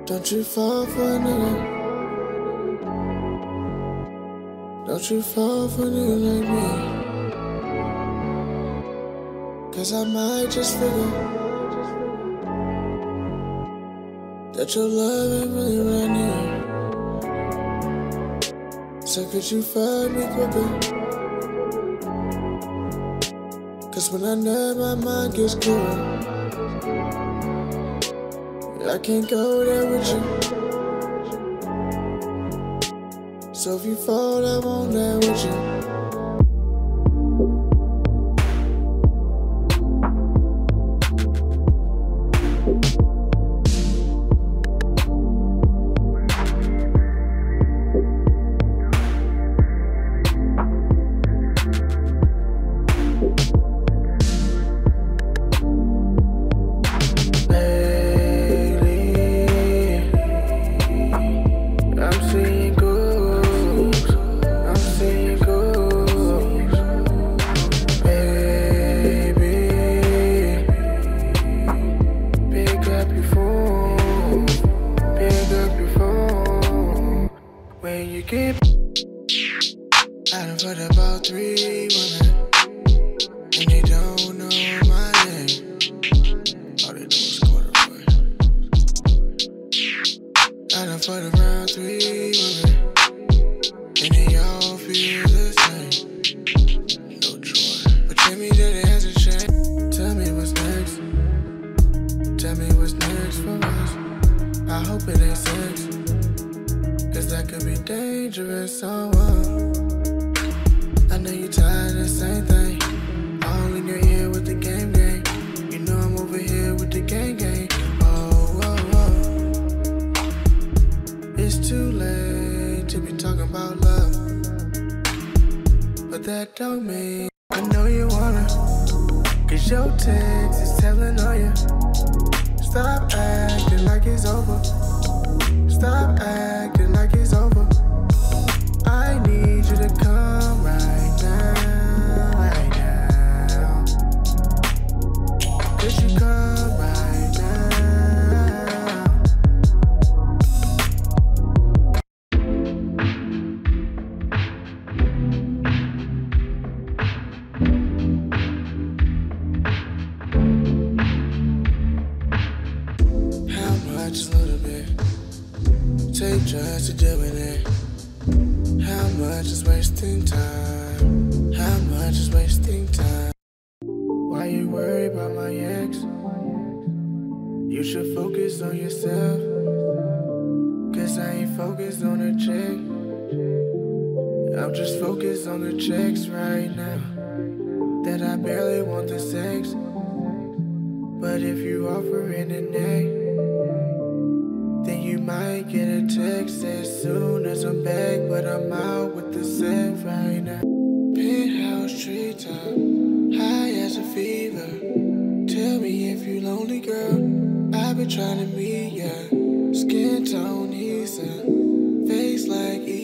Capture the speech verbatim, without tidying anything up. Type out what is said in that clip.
Don't you fall for a nigga. Don't you fall for a nigga like me. Cause I might just figure that your love ain't really what I need. So could you find me quicker? Cause when I know my mind gets clearer, I can't go there with you. So if you fall, I won't there with you. When you get I done fucked about three women, and they don't know my name. All they know is corduroy. I done fucked around three women, and they all feel the same. No joy. But tell me that it hasn't changed. Tell me what's next. Tell me what's next for us. I hope it ain't sex, cause that could be dangerous, oh, oh. I know you tired of the same thing. All in your ear with the game game. You know I'm over here with the gang gang. Oh, oh, oh. It's too late to be talking about love, but that don't mean I know you wanna. Cause your text is telling on you. Stop acting like it's over. Stop acting like it's over. I need you to come right now, right now. Could you come right now? How much is a little bit? Take drugs to deal with it. How much is wasting time? How much is wasting time? Why you worry about my ex? You should focus on yourself. Cause I ain't focused on a check. I'm just focused on the checks right now. That I barely want the sex. But if you offer in the neck, then you might get a text as soon as I'm back. But I'm out with the set right now. Penthouse treetop, high as a fever. Tell me if you lonely, girl. I've been trying to meet ya. Skin tone, he's a face like